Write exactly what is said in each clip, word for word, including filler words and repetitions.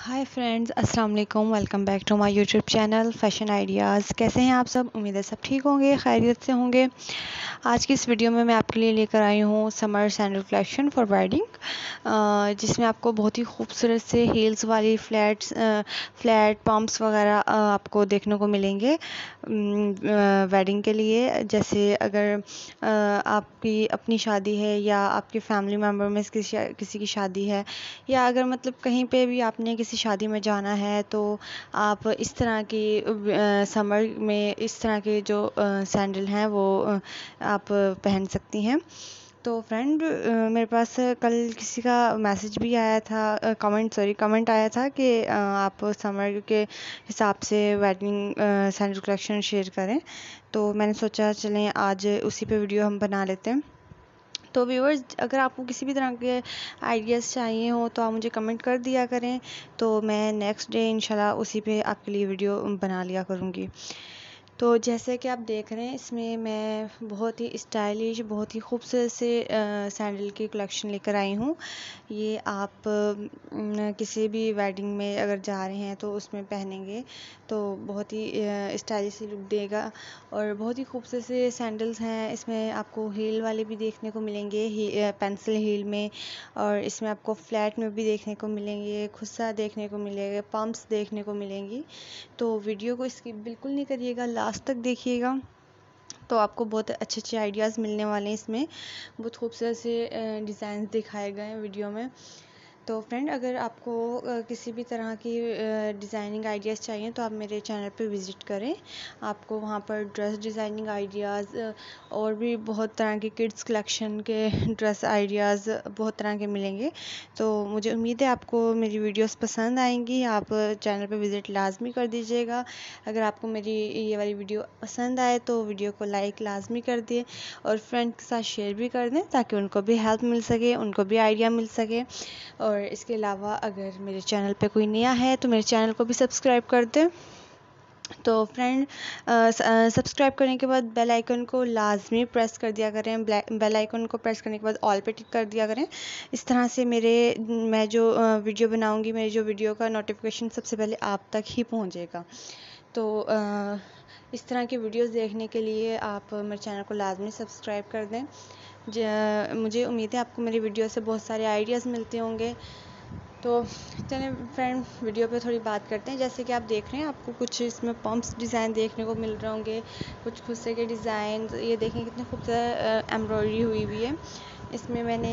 हाय friends, अस्सलाम वालेकुम। Welcome back to my YouTube channel fashion ideas. कैसे हैं आप सब? उम्मीद है सब ठीक होंगे, खैरियत से होंगे। आज की इस वीडियो में मैं आपके लिए लेकर आई हूँ summer sandal collection for wedding, जिसमें आपको बहुत ही खूबसूरत से हील्स वाली फ्लैट्स फ्लैट पम्प्स वगैरह आपको देखने को मिलेंगे वेडिंग के लिए। जैसे अगर आ, आपकी अपनी शादी है या आपके फैमिली मेम्बर में किसी किसी की शादी है, या अगर मतलब कहीं पे भी आपने किसी शादी में जाना है, तो आप इस तरह की समर में इस तरह के जो सैंडल हैं वो अ, आप पहन सकती हैं। तो फ्रेंड, मेरे पास कल किसी का मैसेज भी आया था, कमेंट सॉरी कमेंट आया था कि अ, आप समर के हिसाब से वेडिंग सैंडल कलेक्शन शेयर करें। तो मैंने सोचा चलें आज उसी पे वीडियो हम बना लेते हैं। तो व्यूअर्स, अगर आपको किसी भी तरह के आइडियाज़ चाहिए हो तो आप मुझे कमेंट कर दिया करें, तो मैं नेक्स्ट डे इंशाल्लाह उसी पे आपके लिए वीडियो बना लिया करूँगी। तो जैसे कि आप देख रहे हैं, इसमें मैं बहुत ही स्टाइलिश, बहुत ही खूबसूरत से सैंडल की कलेक्शन लेकर आई हूँ। ये आप न, किसी भी वेडिंग में अगर जा रहे हैं तो उसमें पहनेंगे तो बहुत ही स्टाइलिश लुक देगा। और बहुत ही खूबसूरत से सैंडल्स हैं। इसमें आपको हील वाले भी देखने को मिलेंगे, ही, पेंसिल हील में, और इसमें आपको फ्लैट में भी देखने को मिलेंगे, खुस्सा देखने को मिलेगा, पम्प्स देखने को मिलेंगी। तो वीडियो को स्किप बिल्कुल नहीं करिएगा, लास्ट तक देखिएगा, तो आपको बहुत अच्छे अच्छे आइडियाज़ मिलने वाले हैं। इसमें बहुत खूबसूरत से डिज़ाइन दिखाए गए हैं वीडियो में। तो फ्रेंड, अगर आपको किसी भी तरह की डिज़ाइनिंग आइडियाज़ चाहिए तो आप मेरे चैनल पे विज़िट करें। आपको वहाँ पर ड्रेस डिज़ाइनिंग आइडियाज़ और भी बहुत तरह के किड्स कलेक्शन के ड्रेस आइडियाज़ बहुत तरह के मिलेंगे। तो मुझे उम्मीद है आपको मेरी वीडियोस पसंद आएंगी। आप चैनल पे विज़िट लाजमी कर दीजिएगा। अगर आपको मेरी ये वाली वीडियो पसंद आए तो वीडियो को लाइक लाजमी कर दिए और फ्रेंड के साथ शेयर भी कर दें, ताकि उनको भी हेल्प मिल सके, उनको भी आइडिया मिल सके। और इसके अलावा अगर मेरे चैनल पे कोई नया है तो मेरे चैनल को भी सब्सक्राइब कर दें। तो फ्रेंड, सब्सक्राइब करने के बाद बेल आइकन को लाजमी प्रेस कर दिया करें। बेल आइकन को प्रेस करने के बाद ऑल पे टिक कर दिया करें। इस तरह से मेरे मैं जो वीडियो बनाऊंगी, मेरी जो वीडियो का नोटिफिकेशन सबसे पहले आप तक ही पहुंचेगा। तो आ, इस तरह की वीडियोस देखने के लिए आप मेरे चैनल को लाजमी सब्सक्राइब कर दें। मुझे उम्मीद है आपको मेरी वीडियो से बहुत सारे आइडियाज़ मिलते होंगे। तो चलें फ्रेंड, वीडियो पे थोड़ी बात करते हैं। जैसे कि आप देख रहे हैं, आपको कुछ इसमें पम्प्स डिज़ाइन देखने को मिल रहे होंगे, कुछ खुस्से के डिज़ाइन। ये देखें कितने खूबसूरत एम्ब्रॉयडरी हुई हुई है। इसमें मैंने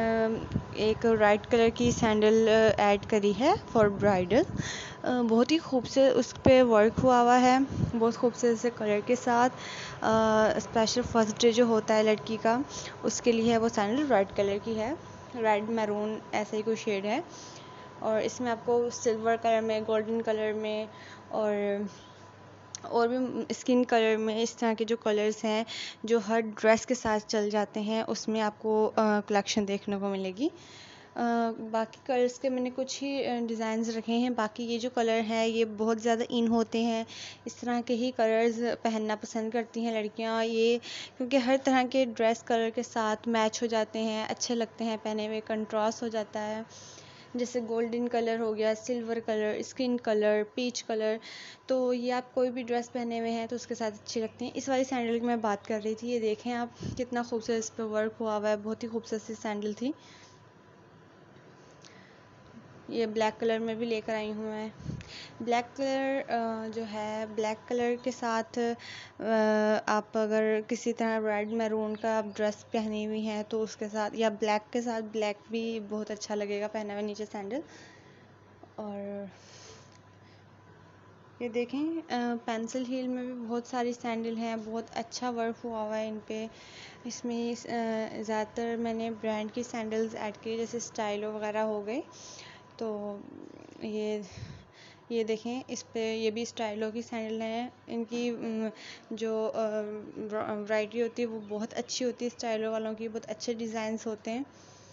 एक रेड कलर की सैंडल ऐड करी है फॉर ब्राइडल। बहुत ही खूबसूरत उस पर वर्क हुआ हुआ है, बहुत खूबसूरत से कलर के साथ। स्पेशल फर्स्ट डे जो होता है लड़की का, उसके लिए है वो सैंडल रेड कलर की है, रेड मैरून ऐसा ही कोई शेड है। और इसमें आपको सिल्वर कलर में, गोल्डन कलर में और और भी स्किन कलर में, इस तरह के जो कलर्स हैं जो हर ड्रेस के साथ चल जाते हैं, उसमें आपको कलेक्शन देखने को मिलेगी। Uh, बाकी कलर्स के मैंने कुछ ही डिज़ाइंस रखे हैं। बाकी ये जो कलर है ये बहुत ज़्यादा इन होते हैं, इस तरह के ही कलर्स पहनना पसंद करती हैं लड़कियां, ये क्योंकि हर तरह के ड्रेस कलर के साथ मैच हो जाते हैं, अच्छे लगते हैं पहने हुए, कंट्रास्ट हो जाता है। जैसे गोल्डन कलर हो गया, silver colour, skin colour, peach colour, तो ये आप कोई भी ड्रेस पहने हुए हैं तो उसके साथ अच्छी लगती हैं। इस वाली सैंडल की मैं बात कर रही थी। ये देखें आप, कितना खूबसूरत इस पर वर्क हुआ हुआ है, बहुत ही खूबसूरत सी सैंडल थी। ये ब्लैक कलर में भी लेकर आई हूँ मैं। ब्लैक कलर जो है, ब्लैक कलर के साथ आप अगर किसी तरह रेड मैरून का आप ड्रेस पहनी हुई हैं तो उसके साथ, या ब्लैक के साथ ब्लैक भी बहुत अच्छा लगेगा पहना हुआ नीचे सैंडल। और ये देखें, पेंसिल हील में भी बहुत सारी सैंडल हैं, बहुत अच्छा वर्क हुआ हुआ है इन पे। इसमें ज़्यादातर मैंने ब्रांड की सैंडल्स ऐड की, जैसे स्टाइलो वगैरह हो गए। तो ये ये देखें, इस पे ये भी स्टाइलो की सैंडल हैं। इनकी जो वैरायटी होती है वो बहुत अच्छी होती है, स्टाइलो वालों की बहुत अच्छे डिज़ाइंस होते हैं।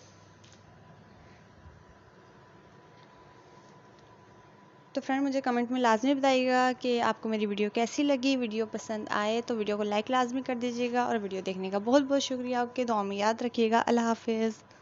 तो फ्रेंड, मुझे कमेंट में लाजमी बताइएगा कि आपको मेरी वीडियो कैसी लगी। वीडियो पसंद आए तो वीडियो को लाइक लाजमी कर दीजिएगा, और वीडियो देखने का बहुत बहुत शुक्रिया। आपके दुआ में याद रखिएगा। अल्लाह हाफिज़।